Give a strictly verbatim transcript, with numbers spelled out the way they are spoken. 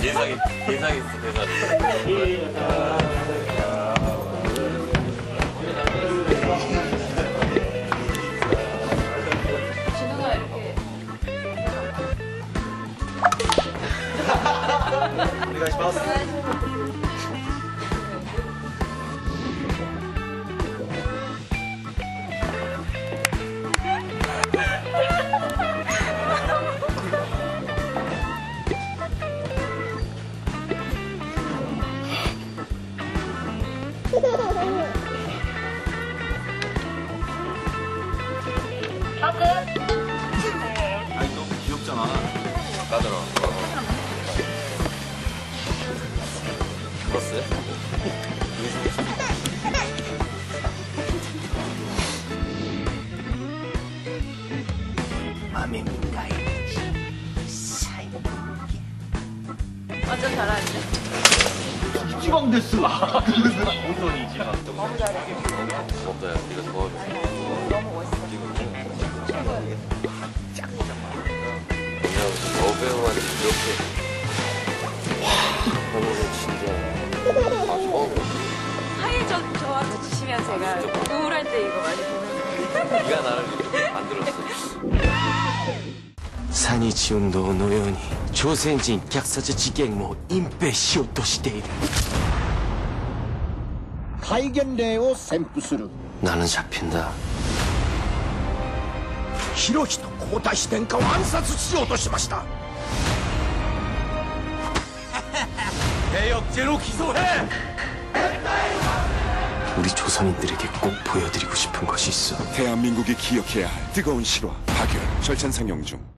예상이, 예상했어, 대사를. 진우가 이렇게. 아니, 너무 귀엽잖아. 까들어. 들었어요? 맘에 민가이 완전 잘하는데? 지방 됐어. 우선이지, 막. 너무 잘해. 없어요. 이거 더. 너무 멋있어. 그냥 여배우한테 이렇게. 와, 오늘 진짜. 아, 처음. 하얘져 저한테 주시면 제가 우울할 때 이거 많이 보면서. 네가 나를 이렇게 만들었어. 산이 지운ののように朝鮮人虐殺事件も隠蔽しようとしている戒厳令を宣布する 나는 잡힌다 ヒロヒと皇太子殿下を暗殺しようとしました 대역죄로 기소해! 우리 조선인들에게 꼭 보여드리고 싶은 것이 있어 대한민국이 기억해야 할 뜨거운 실화 박열 절찬 상영 중